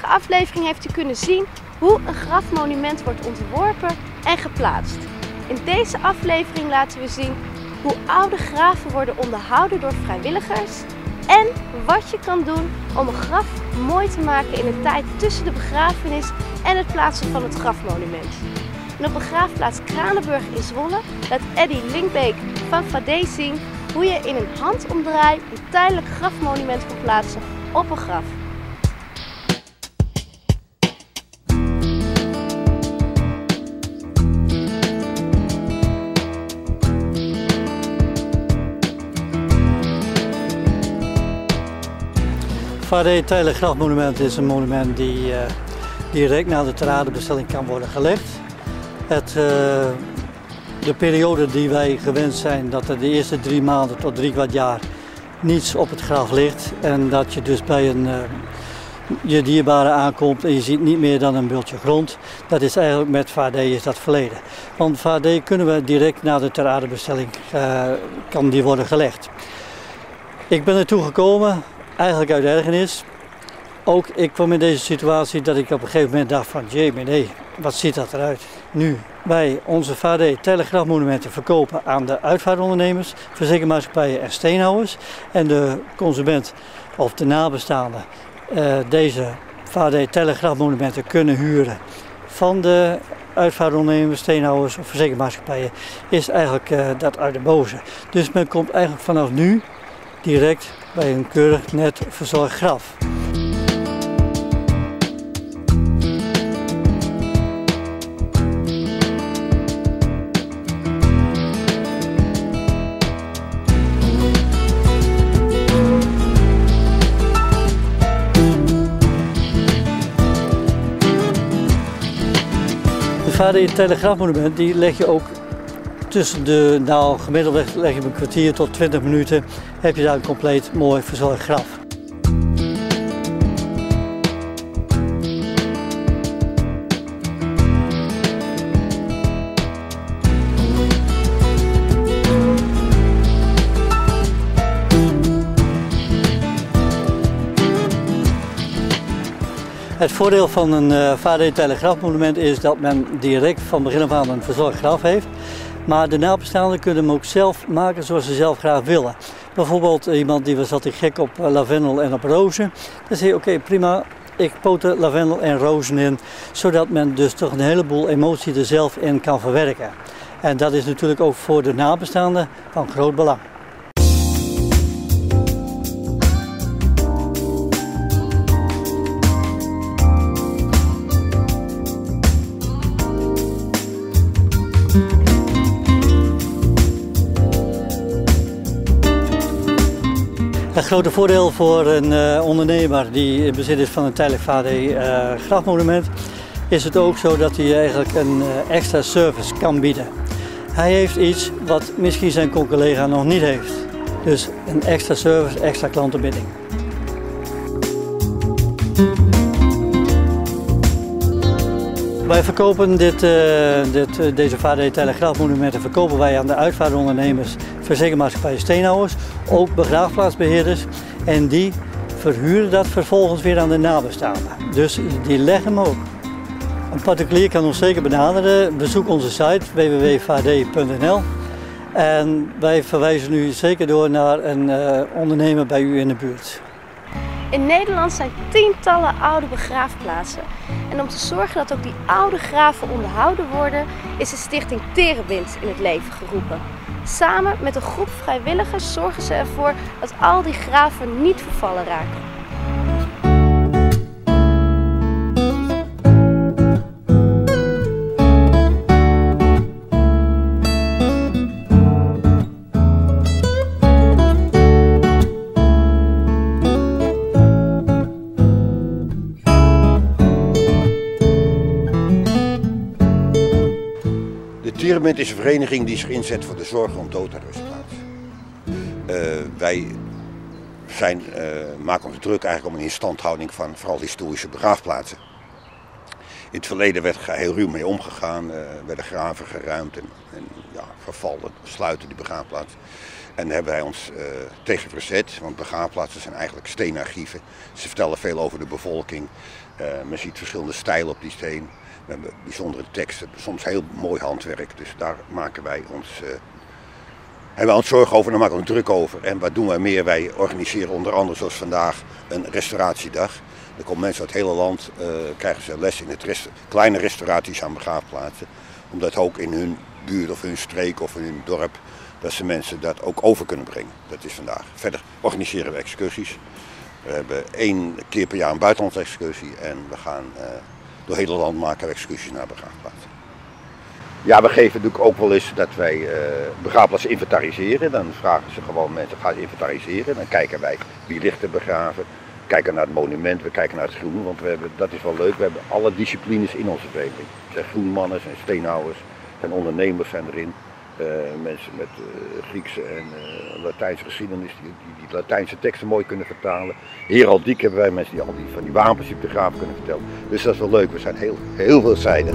aflevering heeft u kunnen zien hoe een grafmonument wordt ontworpen en geplaatst. In deze aflevering laten we zien hoe oude graven worden onderhouden door vrijwilligers en wat je kan doen om een graf mooi te maken in de tijd tussen de begrafenis en het plaatsen van het grafmonument. En op begraafplaats Kranenburg in Zwolle laat Eddy Linkbeek van Fadé zien hoe je in een handomdraai een tijdelijk grafmonument kan plaatsen op een graf. Fadé tijdelijk grafmonument is een monument die direct na de ter aardebestelling kan worden gelegd. De periode die wij gewend zijn, dat er de eerste 3 maanden tot 3/4 jaar niets op het graf ligt en dat je dus bij je dierbare aankomt en je ziet niet meer dan een bultje grond. Dat is eigenlijk met Fadé is dat verleden. Want Fadé kunnen we direct na de ter aardebestelling kan die worden gelegd. Ik ben ertoe gekomen, eigenlijk uit ergernis. Ook ik kwam in deze situatie dat ik op een gegeven moment dacht van nee, wat ziet dat eruit? Nu wij onze Fadé tijdelijk grafmonumenten verkopen aan de uitvaartondernemers, verzekeringsmaatschappijen en steenhouwers. En de consument of de nabestaanden deze Fadé tijdelijk grafmonumenten kunnen huren van de uitvaartondernemers, steenhouwers of verzekeringsmaatschappijen, is eigenlijk dat uit de boze. Dus men komt eigenlijk vanaf nu direct bij een keurig net verzorgd graf. De Fadé tijdelijk grafmonument die leg je ook tussen gemiddeld leg je een kwartier tot 20 minuten, heb je daar een compleet mooi verzorgd graf. Het voordeel van een Fadé tijdelijk grafmonument is dat men direct van begin af aan een verzorgd graf heeft. Maar de nabestaanden kunnen hem ook zelf maken zoals ze zelf graag willen. Bijvoorbeeld iemand die was altijd gek op lavendel en op rozen. Dan zeg je oké, prima, ik poot er lavendel en rozen in. Zodat men dus toch een heleboel emotie er zelf in kan verwerken. En dat is natuurlijk ook voor de nabestaanden van groot belang. Het grote voordeel voor een ondernemer die in bezit is van een tijdelijk Fadé grafmonument is het ook zo dat hij eigenlijk een extra service kan bieden. Hij heeft iets wat misschien zijn collega nog niet heeft. Dus een extra service, extra klantenbinding. Wij verkopen deze Fadé tijdelijk grafmonumenten verkopen wij aan de uitvaartondernemers, verzekeringsmaatschappijen, steenhouwers, ook begraafplaatsbeheerders. En die verhuren dat vervolgens weer aan de nabestaanden. Dus die leggen hem ook. Een particulier kan ons zeker benaderen. Bezoek onze site www.fadé.nl en wij verwijzen u zeker door naar een ondernemer bij u in de buurt. In Nederland zijn tientallen oude begraafplaatsen. En om te zorgen dat ook die oude graven onderhouden worden, is de stichting Terebind in het leven geroepen. Samen met een groep vrijwilligers zorgen ze ervoor dat al die graven niet vervallen raken. Terebind is een vereniging die zich inzet voor de zorg rond dood en rustplaats. Wij maken ons druk eigenlijk om een instandhouding van vooral historische begraafplaatsen. In het verleden werd er heel ruw mee omgegaan, werden graven geruimd en ja, vervallen, sluiten die begraafplaats. En daar hebben wij ons tegen verzet, want begraafplaatsen zijn eigenlijk steenarchieven. Ze vertellen veel over de bevolking. Men ziet verschillende stijlen op die steen. We hebben bijzondere teksten, soms heel mooi handwerk. Dus daar maken wij hebben we ons zorgen over, daar maken we ons druk over. En wat doen wij meer? Wij organiseren onder andere zoals vandaag een restauratiedag. Er komen mensen uit het hele land, krijgen ze les in het kleine restauraties aan begraafplaatsen. Omdat ook in hun buurt of hun streek of in hun dorp, dat ze mensen dat ook over kunnen brengen. Dat is vandaag. Verder organiseren we excursies. We hebben 1 keer per jaar een buitenlandse excursie en we gaan door het hele land maken we excursies naar begraafplaatsen. Ja, we geven natuurlijk ook wel eens dat wij begraafplaatsen inventariseren. Dan vragen ze gewoon mensen, gaan ze inventariseren. Dan kijken wij wie ligt er begraven. We kijken naar het monument, we kijken naar het groen. Want dat is wel leuk, we hebben alle disciplines in onze vereniging. Er zijn groenmannen, er zijn steenhouwers, er zijn ondernemers zijn erin. Mensen met Griekse en Latijnse geschiedenis die Latijnse teksten mooi kunnen vertalen. Heraldiek hebben wij mensen die al van die wapens die op de graaf kunnen vertellen. Dus dat is wel leuk, we zijn heel veelzijdig.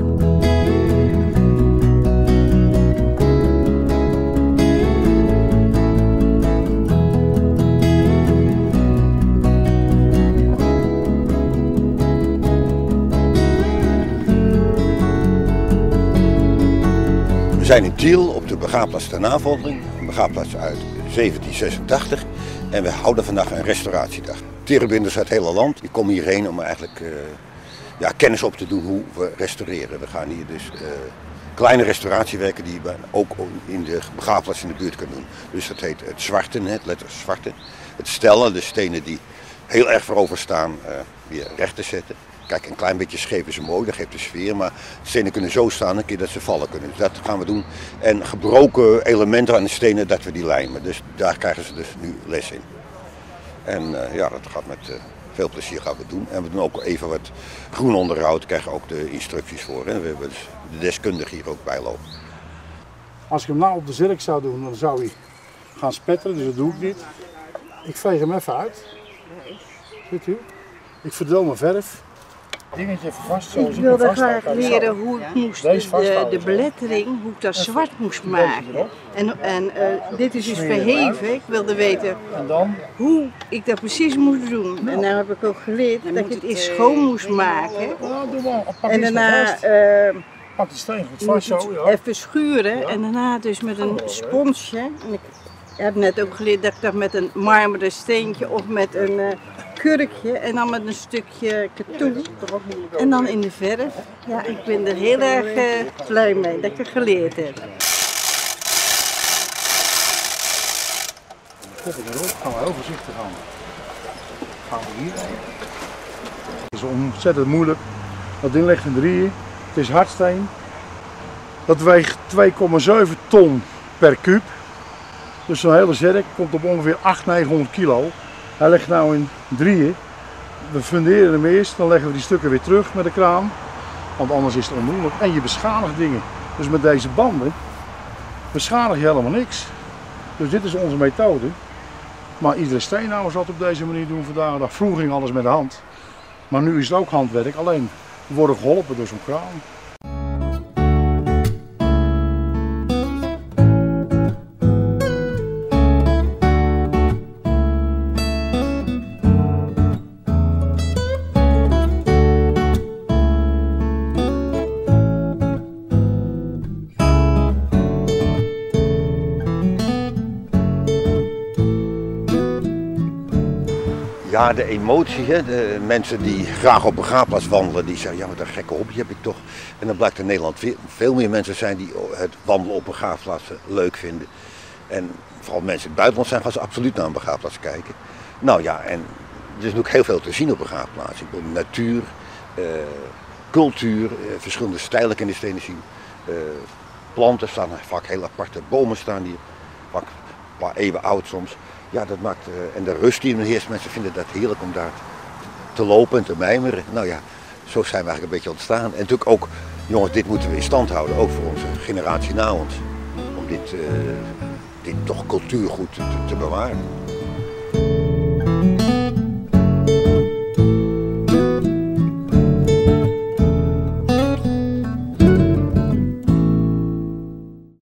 We zijn in Tiel op de begraafplaats ter navolging, een begraafplaats uit 1786 en we houden vandaag een restauratiedag. Terenbinders uit het hele land die komen hierheen om eigenlijk kennis op te doen hoe we restaureren. We gaan hier dus kleine restauratiewerken die we ook in de begraafplaats in de buurt kunnen doen. Dus dat heet het zwarten, het letter zwarte, het stellen, de stenen die heel erg voorover staan weer recht te zetten. Kijk, een klein beetje scheef is mooi, dat geeft de sfeer, maar de stenen kunnen zo staan een keer dat ze vallen kunnen. Dus dat gaan we doen. En gebroken elementen aan de stenen, dat we die lijmen. Dus daar krijgen ze dus nu les in. En dat gaat met veel plezier gaan we doen. En we doen ook even wat groenonderhoud, krijgen ook de instructies voor. Hè. We hebben dus de deskundige hier ook bij lopen. Als ik hem nou op de zilk zou doen, dan zou hij gaan spetteren, dus dat doe ik niet. Ik veeg hem even uit. Ziet u? Ik verdeel mijn verf. Dingetje even vast, zoals ik wilde graag leren hoe ik moest de belettering, hoe ik dat zwart moest maken. En dit is dus verheven. Ik wilde weten hoe ik dat precies moest doen. En nou heb ik ook geleerd dat ik het eerst schoon moest maken. En daarna pak de steen goed vast, zo, even schuren en daarna dus met een sponsje. En ik heb net ook geleerd dat ik dat met een marmeren steentje of met een kurkje en dan met een stukje katoen en dan in de verf. Ja, ik ben er heel erg blij mee dat ik het geleerd heb. Kop erop, gaan we heel voorzichtig aan. Gaan we hier. Het is ontzettend moeilijk. Dat ding ligt in drieën. Het is hardsteen. Dat weegt 2,7 ton per kuub. Dus zo'n hele zerk komt op ongeveer 800-900 kilo. Hij ligt nou in drieën. We funderen hem eerst, dan leggen we die stukken weer terug met de kraan. Want anders is het onmogelijk. En je beschadigt dingen. Dus met deze banden beschadig je helemaal niks. Dus dit is onze methode. Maar iedere steenhouwer zal het op deze manier doen vandaag de dag. Vroeger ging alles met de hand. Maar nu is het ook handwerk. Alleen we worden geholpen door zo'n kraan. Ja, de emotie, hè? De mensen die graag op begraafplaats wandelen, die zeggen, ja, wat een gekke hobby heb ik toch. En dan blijkt in Nederland veel meer mensen zijn die het wandelen op begraafplaatsen leuk vinden. En vooral mensen in het buitenland zijn, gaan ze absoluut naar een begraafplaats kijken. Nou ja, en er is natuurlijk heel veel te zien op begraafplaatsen. Natuur, cultuur, verschillende stijlen in de stenen zien. Planten staan vaak heel aparte, bomen staan hier, vaak een paar eeuwen oud soms. Ja, dat maakt, en de rust die er heerst, mensen vinden dat heerlijk om daar te lopen en te mijmeren. Nou ja, zo zijn we eigenlijk een beetje ontstaan. En natuurlijk ook, jongens, dit moeten we in stand houden, ook voor onze generatie na ons. Om dit toch cultuurgoed te bewaren.